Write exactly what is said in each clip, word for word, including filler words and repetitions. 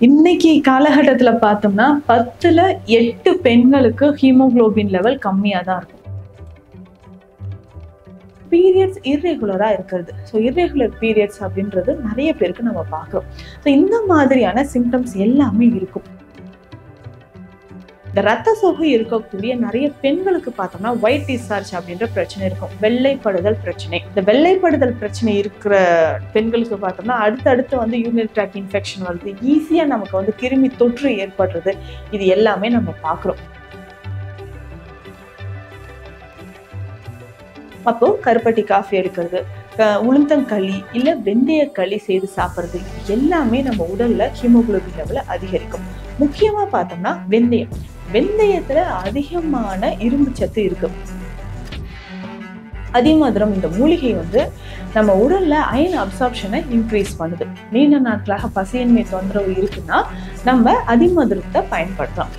இன்னைக்கு காலகட்டத்துல பார்த்தோம்னா பத்துல எட்டு பெண்களுக்கு ஹீமோகுளோபின் லெவல் கம்மியா தான் இருக்கும். பீரியட்ஸ் இர்ரெகுலரா இருக்கிறது. ஸோ இர்ரெகுலர் பீரியட்ஸ் அப்படின்றது நிறைய பேருக்கு நம்ம பார்க்கிறோம். ஸோ இந்த மாதிரியான சிம்டம்ஸ் எல்லாமே இருக்கும். இந்த ரத்த சோகை இருக்கக்கூடிய நிறைய பெண்களுக்கு பார்த்தோம்னா ஒயிட் டிஸ்சார்ஜ் அப்படின்ற பிரச்சனை இருக்கும். வெள்ளைப்படுதல் பிரச்சனை. இந்த வெள்ளைப்படுதல் பிரச்சனை இருக்கிற பெண்களுக்கு பார்த்தோம்னா அடுத்தடுத்து வந்து யூரினரி ட்ராக்ட் இன்ஃபெக்ஷன் வருது, ஈஸியா நமக்கு வந்து கிருமி தொற்று ஏற்படுறது, இது எல்லாமே நம்ம பார்க்கிறோம். அப்போ கருப்பட்டி காஃபி எடுக்கிறது, உளுந்தங்களி இல்ல வெந்தய களி செய்து சாப்பிடுறது, எல்லாமே நம்ம உடல்ல ஹீமோகுளோபின் லெவலை அதிகரிக்கும். முக்கியமா பார்த்தோம்னா வெந்தயம். வெந்தயத்துல அதிகமான இரும்பு சத்து இருக்கு. அதிமதுரம் இந்த மூலிகை வந்து நம்ம உடல்ல அயன் அப்சார்ப்ஷனை இன்க்ரீஸ் பண்ணுது. நீண்ட நாட்களாக பசியின்மை தொந்தரவு இருக்குன்னா நம்ம அதிமதுரத்தை பயன்படுத்தலாம்.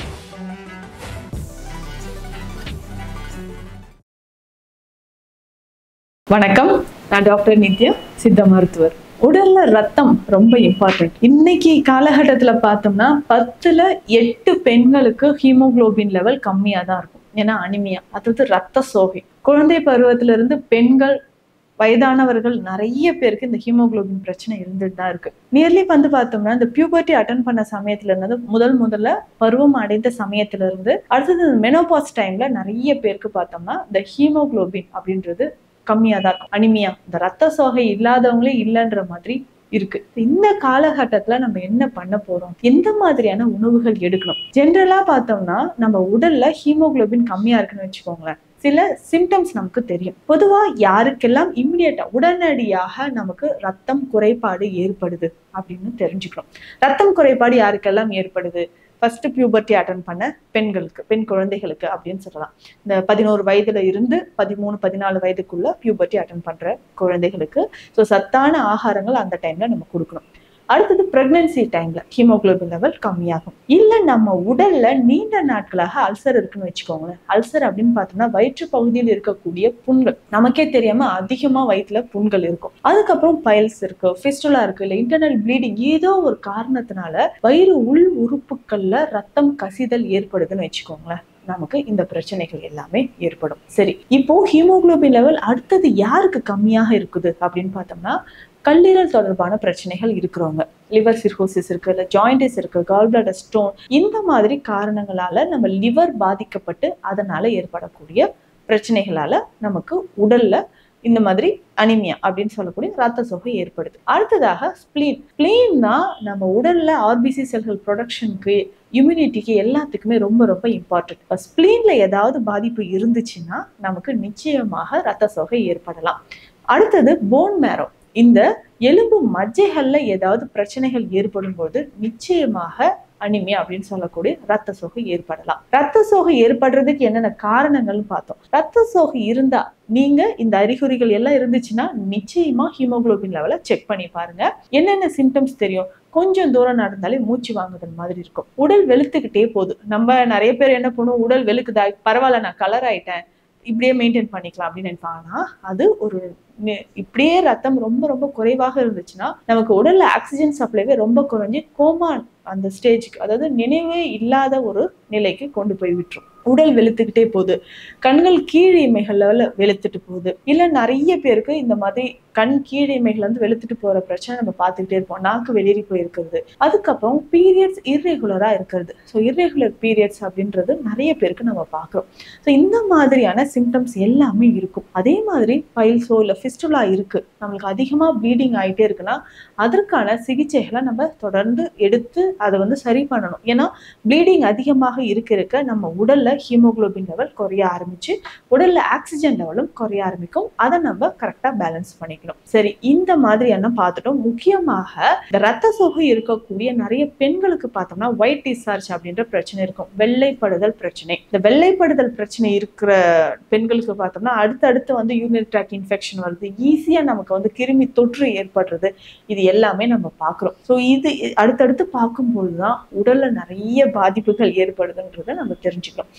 வணக்கம், நான் டாக்டர் நித்யா, சித்த மருத்துவர். உடல்ல ரத்தம் ரொம்ப இம்பார்ட்டன்ட். இன்னைக்கு காலகட்டத்துல பார்த்தோம்னா பத்துல எட்டு பெண்களுக்கு ஹீமோகுளோபின் லெவல் கம்மியா தான் இருக்கும். ஏன்னா அனிமியா, அதாவது ரத்த சோகை. குழந்தை பருவத்துல இருந்து பெண்கள், வயதானவர்கள் நிறைய பேருக்கு இந்த ஹீமோகுளோபின் பிரச்சனை இருந்துட்டு தான் இருக்கு. நியர்லி வந்து பார்த்தோம்னா இந்த பியூபர்ட்டி அட்டன் பண்ண சமயத்துல இருந்து முதல் முதல்ல பருவம் அடைந்த சமயத்துல இருந்து அடுத்தது மெனோபாஸ் டைம்ல நிறைய பேருக்கு பார்த்தோம்னா இந்த ஹீமோகுளோபின் அப்படின்றது கம்மியா தான் இருக்கும். அனிமியா, இந்த ரத்த சோகை இல்லாதவங்களே இல்லைன்ற மாதிரி இருக்கு. இந்த காலகட்டத்துல நம்ம என்ன பண்ண போறோம், எந்த மாதிரியான உணவுகள் எடுக்கணும்? ஜென்ரலா பார்த்தோம்னா நம்ம உடல்ல ஹீமோகுளோபின் கம்மியா இருக்குன்னு வச்சுக்கோங்களேன், சில சிம்டம்ஸ் நமக்கு தெரியும். பொதுவா யாருக்கெல்லாம் இம்மிடியட்டா உடனடியாக நமக்கு ரத்தம் குறைபாடு ஏற்படுது அப்படின்னு தெரிஞ்சுக்கணும். ரத்தம் குறைபாடு யாருக்கெல்லாம் ஏற்படுது? ஃபர்ஸ்ட் பியூபர்ட்டி அட்டன் பண்ண பெண்களுக்கு, பெண் குழந்தைகளுக்கு அப்படின்னு சொல்லலாம். இந்த பதினோரு வயதுல இருந்து பதிமூணு பதினாலு வயதுக்குள்ள பியூபர்ட்டி அட்டன் பண்ற குழந்தைகளுக்கு ஸோ சத்தான ஆகாரங்கள் அந்த டைம்ல நம்ம கொடுக்கணும். அடுத்தது பிரெக்னன்சி டைம்ல ஹீமோகுளோபின் லெவல் கம்மியாகும். இல்ல நம்ம உடல்ல நீண்ட நாட்களாக அல்சர் இருக்குன்னு வச்சுக்கோங்களேன். அல்சர் அப்படின்னு பார்த்தோம்னா வயிற்று பகுதியில் இருக்கக்கூடிய புண்கள், நமக்கே தெரியாம அதிகமா வயிற்றுல புண்கள் இருக்கும். அதுக்கப்புறம் பைல்ஸ் இருக்கு, ஃபிஸ்டுலா இருக்கு, இல்ல இன்டர்னல் ப்ளீடிங், ஏதோ ஒரு காரணத்தினால வயிறு உள் உறுப்புகள்ல ரத்தம் கசிதல் ஏற்படுதுன்னு வச்சுக்கோங்களேன், நமக்கு இந்த பிரச்சனைகள் எல்லாமே ஏற்படும். சரி, இப்போ ஹீமோகுளோபின் லெவல் அடுத்தது யாருக்கு கம்மியாக இருக்குது அப்படின்னு பார்த்தோம்னா கல்லீரல் தொடர்பான பிரச்சனைகள் இருக்கிறவங்க, லிவர் சிர்ஹோசிஸ் இருக்கு, இல்ல ஜாயிண்டிஸ் இருக்கு, கால் பிளாடர் ஸ்டோன், இந்த மாதிரி காரணங்களால நம்ம லிவர் பாதிக்கப்பட்டு அதனால ஏற்படக்கூடிய பிரச்சனைகளால நமக்கு உடல்ல இந்த மாதிரி அனிமியா அப்படின்னு சொல்லக்கூடிய ரத்த சோகை ஏற்படுது. அடுத்ததாக ஸ்பிளீன். ஸ்பிளீன்னா நம்ம உடல்ல ஆர்பிசி செல்கள் ப்ரொடக்ஷனுக்கு, இம்யூனிட்டிக்கு, எல்லாத்துக்குமே ரொம்ப ரொம்ப இம்பார்ட்டன்ட். ஸ்பிளீன்ல ஏதாவது பாதிப்பு இருந்துச்சுன்னா நமக்கு நிச்சயமாக ரத்த சோகை ஏற்படலாம். அடுத்தது போன் மேரோ. இந்த எலும்பு மஜ்ஜைகள்ல ஏதாவது பிரச்சனைகள் ஏற்படும் போது நிச்சயமாக அனிமியா அப்படின்னு சொல்லக்கூடிய ரத்த சோகை ஏற்படலாம். ரத்த சோகை ஏற்படுறதுக்கு என்னென்ன காரணங்கள்னு பார்த்தோம். ரத்த சோகை இருந்தா நீங்க இந்த அறிகுறிகள் எல்லாம் இருந்துச்சுன்னா நிச்சயமா ஹீமோகுளோபின் லெவலை செக் பண்ணி பாருங்க. என்னென்ன சிம்டம்ஸ் தெரியும்? கொஞ்சம் தூரம் நடந்தாலே மூச்சு வாங்குதல் மாதிரி இருக்கும். உடல் வெளுத்துக்கிட்டே போகுது. நம்ம நிறைய பேர் என்ன பண்ணுவோம், உடல் வெளுக்குதா, பரவாயில்ல நான் கலர் ஆயிட்டேன், இப்படியே மெயின்டைன் பண்ணிக்கலாம் அப்படின்னு நினைப்பாங்கன்னா அது ஒரு இப்படியே ரத்தம் ரொம்ப ரொம்ப குறைவாக இருந்துச்சுன்னா நமக்கு உடல்ல ஆக்சிஜன் சப்ளைவே ரொம்ப குறைஞ்சி கோமா அந்த ஸ்டேஜுக்கு, அதாவது நினைவே இல்லாத ஒரு நிலைக்கு கொண்டு போய் விட்டுரும். உடல் வெளுத்துக்கிட்டே போகுது, கண்கள் கீழிமைகள்ல வெளுத்துட்டு போகுது, இல்ல நிறைய பேருக்கு இந்த மாதிரி கண் கீழிமைகள் வந்து வெளுத்துட்டு போற பிரச்சனை நம்ம பார்த்துக்கிட்டே இருப்போம். நாக்கு வெளியேறி போயிருக்கிறது. அதுக்கப்புறம் பீரியட்ஸ் இர்ரெகுலரா இருக்கிறது. ஸோ இர்ரெகுலர் பீரியட்ஸ் அப்படின்றது நிறைய பேருக்கு நம்ம பார்க்கிறோம். ஸோ இந்த மாதிரியான சிம்டம்ஸ் எல்லாமே இருக்கும். அதே மாதிரி பைல்ஸோ இல்ல ஃபிஸ்டுலா இருக்கு, நம்மளுக்கு அதிகமா ப்ளீடிங் ஆகிட்டே இருக்குன்னா அதற்கான சிகிச்சைகளை நம்ம தொடர்ந்து எடுத்து அதை வந்து சரி பண்ணணும். ஏன்னா ப்ளீடிங் அதிகமாக இருக்க இருக்க நம்ம உடல்ல ஹீமோகுளோபின் லெவல் குறைய ஆரம்பிச்சு உடல்ல ஆக்சிஜன் லெவலும் குறைய ஆரம்பிக்கும். அதை நம்ம கரெக்டா பேலன்ஸ் பண்ணிக்கணும். சரி, இந்த மாதிரி என்ன பார்த்துட்டோம். முக்கியமாக இந்த ரத்த சோகை இருக்கக்கூடிய நிறைய பெண்களுக்கு பார்த்தோம்னா ஒயிட் டிஸ்சார்ஜ் அப்படின்ற பிரச்சனை இருக்கும். வெள்ளைப்படுதல் பிரச்சனை. இந்த வெள்ளைப்படுதல் பிரச்சனை இருக்கிற பெண்களுக்கு பார்த்தோம்னா அடுத்தடுத்து வந்து யூரினரி ட்ராக்ட் இன்ஃபெக்ஷன் வருது, ஈஸியா நமக்கு வந்து கிருமி தொற்று ஏற்படுறது, இது எல்லாமே நம்ம பார்க்கிறோம். ஸோ இது அடுத்தடுத்து பார்க்கும்போதுதான் உடல்ல நிறைய பாதிப்புகள் ஏற்படுதுன்றதை நம்ம தெரிஞ்சுக்கலாம்.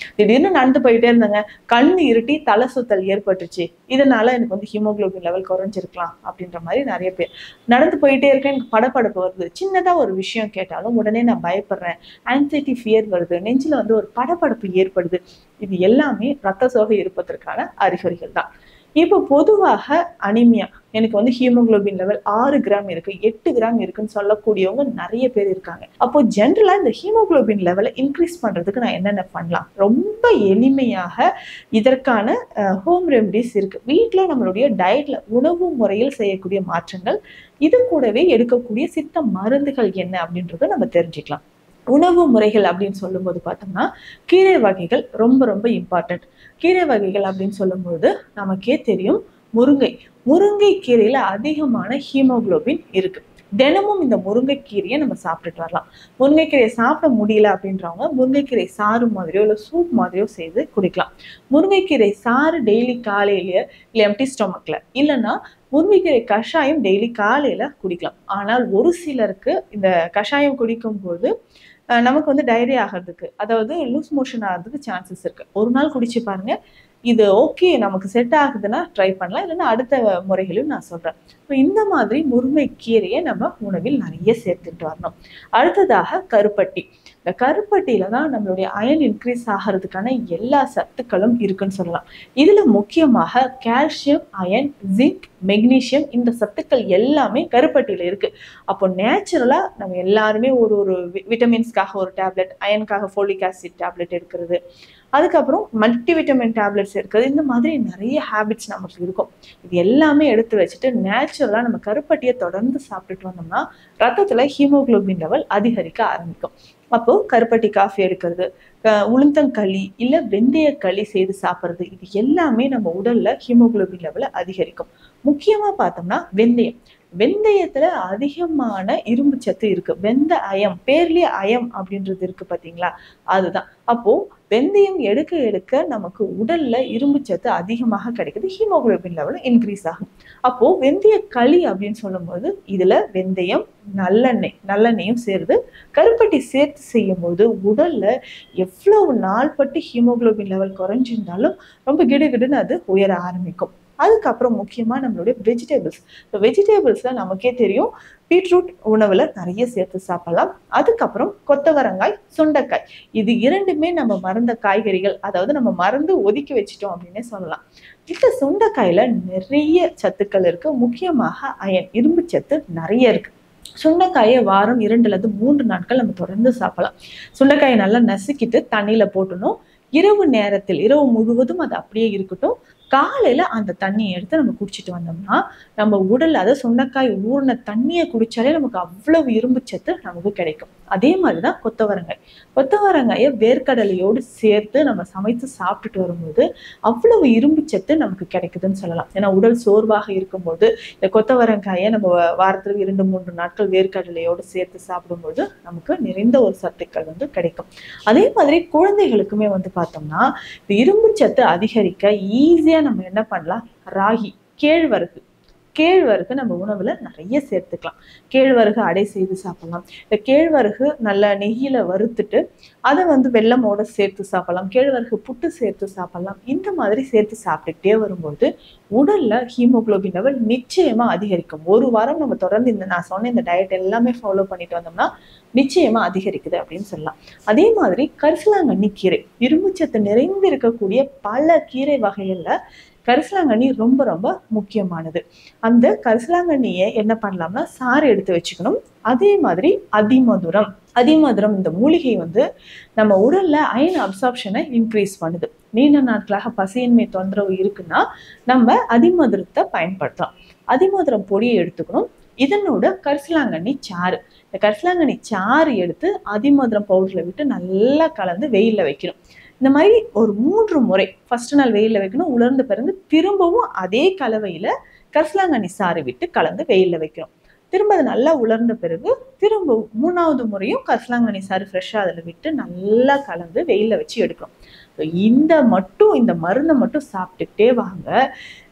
திடீர்னு நடந்து போயிட்டே இருந்தாங்க, கண் இருட்டி தலை சுத்தல் ஏற்பட்டுச்சு, இதனால எனக்கு வந்து ஹீமோகுளோபின் லெவல் குறைஞ்சிருக்கலாம் அப்படின்ற மாதிரி நிறைய பேர். நடந்து போயிட்டே இருக்கேன், எனக்கு படபடப்பு வருது, சின்னதா ஒரு விஷயம் கேட்டாலும் உடனே நான் பயப்படுறேன், ஆன்சைட்டி ஃபியர் வருது, நெஞ்சில வந்து ஒரு படபடப்பு ஏற்படுது, இது எல்லாமே ரத்த சோகை இருப்பதற்கான அறிகுறிகள் தான். இப்போ பொதுவாக அனிமியா, எனக்கு வந்து ஹீமோகுளோபின் லெவல் ஆறு கிராம் இருக்கு, எட்டு கிராம் இருக்குன்னு சொல்லக்கூடியவங்க நிறைய பேர் இருக்காங்க. அப்போ ஜென்ரலா இந்த ஹீமோகுளோபின் லெவலை இன்க்ரீஸ் பண்றதுக்கு நான் என்னென்ன பண்ணலாம்? ரொம்ப எளிமையாக இதற்கான ஹோம் ரெமடிஸ் இருக்கு. வீட்டில் நம்மளுடைய டயட்ல உணவு முறையில் செய்யக்கூடிய மாற்றங்கள், இது கூடவே எடுக்கக்கூடிய சித்த மருந்துகள் என்ன அப்படின்றத நம்ம தெரிஞ்சுக்கலாம். உணவு முறைகள் அப்படின்னு சொல்லும்போது பார்த்தோம்னா கீரை வகைகள் ரொம்ப ரொம்ப இம்பார்ட்டன்ட். கீரை வகைகள் அப்படின்னு சொல்லும்போது நமக்கே தெரியும், முருங்கை முருங்கை கீரையில அதிகமான ஹீமோகுளோபின் இருக்கு. தினமும் இந்த முருங்கைக்கீரையை நம்ம சாப்பிட்டுட்டு வரலாம். முருங்கைக்கீரையை சாப்பிட முடியல அப்படின்றவங்க முருங்கைக்கீரை சாறு மாதிரியோ இல்லை சூப் மாதிரியோ செய்து குடிக்கலாம். முருங்கைக்கீரை சாறு டெய்லி காலையிலேயே இல்லை எம்டி ஸ்டொமக்ல, இல்லைன்னா முருங்கைக்கீரை கஷாயம் டெய்லி காலையில குடிக்கலாம். ஆனால் ஒரு சிலருக்கு இந்த கஷாயம் குடிக்கும் போது நமக்கு வந்து டயரி ஆகிறதுக்கு, அதாவது லூஸ் மோஷன் ஆகிறதுக்கு சான்சஸ் இருக்கு. ஒரு நாள் குடிச்சு பாருங்க, இது ஓகே நமக்கு செட் ஆகுதுன்னா ட்ரை பண்ணலாம், இல்லைன்னா அடுத்த முறைகளையும் நான் சொல்றேன். இப்போ இந்த மாதிரி முருங்கைக்கீரையை நம்ம உணவில் நிறைய சேர்த்துட்டு வரணும். அடுத்ததாக கருப்பட்டி. இந்த கருப்பட்டியில தான் நம்மளுடைய அயன் இன்க்ரீஸ் ஆகிறதுக்கான எல்லா சத்துக்களும் இருக்குன்னு சொல்லலாம். இதுல முக்கியமாக கால்சியம், அயன், ஜிங்க், மெக்னீசியம், இந்த சத்துக்கள் எல்லாமே கருப்பட்டியில இருக்கு. அப்போ நேச்சுரலா நம்ம எல்லாருமே ஒரு ஒரு விட்டமின்ஸ்க்காக ஒரு டேப்லெட், அயனுக்காக ஃபோலிக் ஆசிட் டேப்லெட் எடுக்கிறது, அதுக்கப்புறம் மல்டி விட்டமின் டேப்லெட்ஸ் எடுக்கிறது, இந்த மாதிரி நிறைய ஹேபிட்ஸ் நமக்கு இருக்கும். இது எல்லாமே எடுத்து வச்சுட்டு நேச்சுரலா நம்ம கருப்பட்டியை தொடர்ந்து சாப்பிட்டுட்டு வந்தோம்னா ரத்தத்துல ஹீமோகுளோபின் லெவல் அதிகரிக்க ஆரம்பிக்கும். அப்போ கருப்பட்டி காஃபி எடுக்கிறது, உளுந்தங்களி இல்ல வெந்தய களி செய்து சாப்பிட்றது, இது எல்லாமே நம்ம உடல்ல ஹீமோகுளோபின் லெவலை அதிகரிக்கும். முக்கியமா பார்த்தோம்னா வெந்தயம். வெந்தயத்துல அதிகமான இரும்பு சத்து இருக்கு. வெந்த அயம், பேர்லயே அயம் அப்படின்றது இருக்கு பாத்தீங்களா, அதுதான். அப்போ வெந்தயம் எடுக்க எடுக்க நமக்கு உடல்ல இரும்பு சத்து அதிகமாக கிடைக்குது, ஹீமோகுளோபின் லெவல் இன்க்ரீஸ் ஆகும். அப்போ வெந்தய களி அப்படின்னு சொல்லும் போது இதுல வெந்தயம், நல்லெண்ணெய் நல்லெண்ணெயும் சேருது, கருப்பட்டி சேர்த்து செய்யும் போது உடல்ல எவ்வளவு நாள் பட்டு ஹீமோகுளோபின் லெவல் குறைஞ்சிருந்தாலும் ரொம்ப கிடுகிடுன்னு அது உயர ஆரம்பிக்கும். அதுக்கப்புறம் முக்கியமா நம்மளுடைய வெஜிடபிள்ஸ். வெஜிடபிள்ஸ்ல நமக்கே தெரியும், பீட்ரூட் உணவுல நிறைய சேர்த்து சாப்பிடலாம். அதுக்கப்புறம் கொத்தவரங்காய், சுண்டைக்காய், இது இரண்டுமே நம்ம மறந்த காய்கறிகள், அதாவது நம்ம மறந்து ஒதுக்கி வச்சிட்டோம் அப்படின்னே சொல்லலாம். இந்த சுண்டைக்காயில நிறைய சத்துக்கள் இருக்கு. முக்கியமாக அயன், இரும்பு சத்து நிறைய இருக்கு. சுண்டைக்காயை வாரம் இரண்டுல இருந்து மூன்று நாட்கள் நம்ம தொடர்ந்து சாப்பிடலாம். சுண்டைக்காயை நல்லா நசுக்கிட்டு தண்ணியில போட்டணும். இரவு நேரத்தில், இரவு முழுவதும் அது அப்படியே இருக்கட்டும், காலையில அந்த தண்ணியை எடுத்து நம்ம குடிச்சிட்டு வந்தோம்னா நம்ம உடல், அதை சுண்டைக்காய் ஊறின தண்ணியை குடிச்சாலே நமக்கு அவ்வளவு இரும்பு சத்து நமக்கு கிடைக்கும். அதே மாதிரிதான் கொத்தவரங்காய். கொத்தவரங்காயை வேர்க்கடலையோடு சேர்த்து நம்ம சமைத்து சாப்பிட்டுட்டு வரும்போது அவ்வளவு இரும்பு சத்து நமக்கு கிடைக்குதுன்னு சொல்லலாம். ஏன்னா உடல் சோர்வாக இருக்கும்போது இந்த கொத்தவரங்காயை நம்ம வாரத்துல இரண்டு மூன்று நாட்கள் வேர்க்கடலையோடு சேர்த்து சாப்பிடும்போது நமக்கு நிறைந்த ஒரு சத்துக்கள் வந்து கிடைக்கும். அதே மாதிரி குழந்தைகளுக்குமே வந்து பார்த்தோம்னா இந்த இரும்பு சத்து அதிகரிக்க ஈஸியா நம்ம என்ன பண்ணலாம், ராகி, கேழ்வரகு கேழ்வரகு நம்ம உணவுல நிறைய சேர்த்துக்கலாம். கேழ்வரகு அடை செய்து சாப்பிடலாம். இந்த கேழ்வரகு நல்லா நெய்யில வறுத்துட்டு அதை வந்து வெல்லமோட சேர்த்து சாப்பிடலாம். கேழ்வரகு புட்டு சேர்த்து சாப்பிடலாம். இந்த மாதிரி சேர்த்து சாப்பிட்டுக்கிட்டே வரும்போது உடல்ல ஹீமோகுளோபின் லெவல் நிச்சயமா அதிகரிக்கும். ஒரு வாரம் நம்ம தொடர்ந்து இந்த நான் சொன்ன இந்த டயட் எல்லாமே ஃபாலோ பண்ணிட்டு வந்தோம்னா நிச்சயமா அதிகரிக்குது அப்படின்னு சொல்லலாம். அதே மாதிரி கரிசலாங்கண்ணி கீரை, இரும்புச்சத்து நிறைந்து இருக்கக்கூடிய பல கீரை வகைகள்ல கரிசலாங்கண்ணி ரொம்ப ரொம்ப முக்கியமானது. அந்த கரிசலாங்கண்ணியை என்ன பண்ணலாம்னா சாறு எடுத்து வச்சுக்கணும். அதே மாதிரி அதிமதுரம் அதிமதுரம் இந்த மூலிகை வந்து நம்ம உடல்ல அயன் அப்சார்ப்ஷனை இன்க்ரீஸ் பண்ணுது. நீண்ட நாட்களாக பசியின்மை தொந்தரவு இருக்குன்னா நம்ம அதிமதுரத்தை பயன்படுத்தலாம். அதிமதுரம் பொடியை எடுத்துக்கணும். இதனோட கரிசலாங்கண்ணி சாறு, இந்த கரிசலாங்கண்ணி சாறு எடுத்து அதிமதுரம் பவுடர்ல விட்டு நல்லா கலந்து வெயில்ல வைக்கணும். இந்த மாதிரி ஒரு மூன்று முறை ஃபர்ஸ்ட் நாள் வெயில்ல வைக்கணும். உலர்ந்த பிறகு திரும்பவும் அதே கலவையில கரிசலாங்கண்ணி சாறு விட்டு கலந்து வெயில்ல வைக்கணும். திரும்ப அது நல்லா உலர்ந்த பிறகு திரும்ப மூணாவது முறையும் கரிசலாங்கண்ணி சாறு ஃப்ரெஷ்ஷாக அதில் விட்டு நல்லா கலந்து வெயில்ல வச்சு எடுக்கணும். இந்த மட்டும் இந்த மருந்தை மட்டும் சாப்பிட்டுக்கிட்டே வாங்க.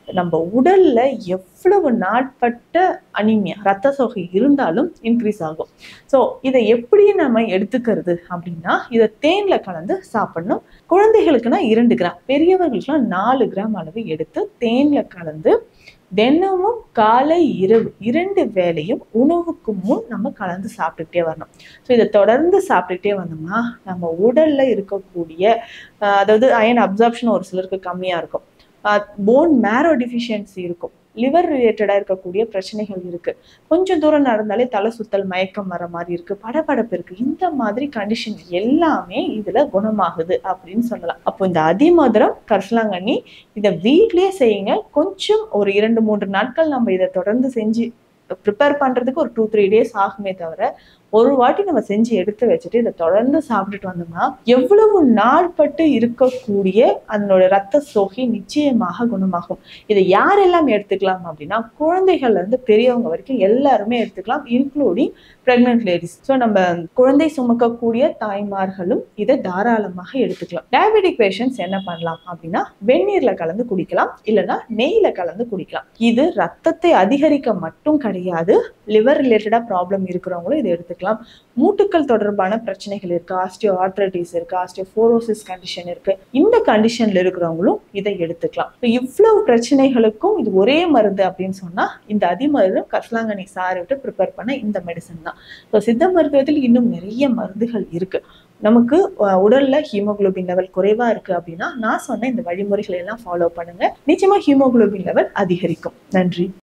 நம்ம உடல்ல எவ்வளவு நாட்பட்ட அனீமியா ரத்த சோகை இருந்தாலும் இன்க்ரீஸ் ஆகும். ஸோ இதை எப்படி நம்ம எடுத்துக்கிறது அப்படின்னா, இதை தேன்ல கலந்து சாப்பிடணும். குழந்தைகளுக்குன்னா இரண்டு கிராம், பெரியவர்களுக்குலாம் நாலு கிராம் அளவு எடுத்து தேன்ல கலந்து தினமும் காலை இரவு இரண்டு வேளையும் உணவுக்கு முன் நம்ம கலந்து சாப்பிட்டுக்கிட்டே வரணும். ஸோ இதை தொடர்ந்து சாப்பிட்டுக்கிட்டே வந்தோம்னா நம்ம உடல்ல இருக்கக்கூடிய அதாவது அயன் அப்சார்ப்ஷன் ஒரு சிலருக்கு கம்மியா இருக்கும், போன் மேரோ டிஃபிஷியன்சி இருக்கும், லிவர் ரிலேட்டடா இருக்கக்கூடிய பிரச்சனைகள் இருக்கு, கொஞ்சம் தூரம் நடந்தாலே தலை சுத்தல் மயக்கம் வர மாதிரி இருக்கு, படபடப்பு இருக்கு, இந்த மாதிரி கண்டிஷன் எல்லாமே இதுல குணமாகுது அப்படின்னு சொல்லலாம். அப்போ இந்த அதிமதுரம் கரிசலாங்கண்ணி இதை வீட்லயே செய்யுங்க. கொஞ்சம் ஒரு இரண்டு மூன்று நாட்கள் நம்ம இதை தொடர்ந்து செஞ்சு ப்ரிப்பேர் பண்றதுக்கு ஒரு டூ த்ரீ டேஸ் ஆகுமே தவிர, ஒரு வாட்டி நம்ம செஞ்சு எடுத்து வச்சுட்டு இதை தொடர்ந்து சாப்பிட்டுட்டு வந்தோம்னா எவ்வளவு நாள்பட்டு இருக்கக்கூடிய அதனோட ரத்த சோகை நிச்சயமாக குணமாகும். இதை யாரெல்லாம் எடுத்துக்கலாம் அப்படின்னா, குழந்தைகள்ல இருந்து பெரியவங்க வரைக்கும் எல்லாருமே எடுத்துக்கலாம், இன்க்ளூடிங் பிரெக்னன்ட் லேடிஸ். ஸோ நம்ம குழந்தை சுமக்கக்கூடிய தாய்மார்களும் இதை தாராளமாக எடுத்துக்கலாம். டயபெட்டிக் பேஷண்ட்ஸ் என்ன பண்ணலாம் அப்படின்னா, வெந்நீர்ல கலந்து குடிக்கலாம், இல்லைன்னா நெய்ல கலந்து குடிக்கலாம். இது ரத்தத்தை அதிகரிக்க மட்டும் கிடையாது, லிவர் ரிலேட்டடா ப்ராப்ளம் இருக்கிறவங்களும் இதை எடுத்துக்கலாம். மூட்டுக்கள் தொடர்பான பிரச்சனைகள் இருக்கு, ஆஸ்டியோ ஆர்த்ரைட்டிஸ் இருக்கு, ஆஸ்டியோபோரோசிஸ் கண்டிஷன் இருக்கு, இந்த கண்டிஷன்ல இருக்கிறவங்களும் இதை எடுத்துக்கலாம். இவ்வளவு பிரச்சனைகளுக்கும் இது ஒரே மருந்து அப்படின்னு சொன்னா இந்த அதிமதுரம் கரிசலாங்கண்ணி சாறு விட்டு ப்ரிப்பேர் பண்ண இந்த மெடிசன் தான். ஸோ சித்த மருத்துவத்தில் இன்னும் நிறைய மருந்துகள் இருக்கு. நமக்கு உடல்ல ஹீமோகுளோபின் லெவல் குறைவா இருக்கு அப்படின்னா நான் சொன்ன இந்த வழிமுறைகளை எல்லாம் ஃபாலோ பண்ணுங்க, நிச்சயமா ஹீமோகுளோபின் லெவல் அதிகரிக்கும். நன்றி.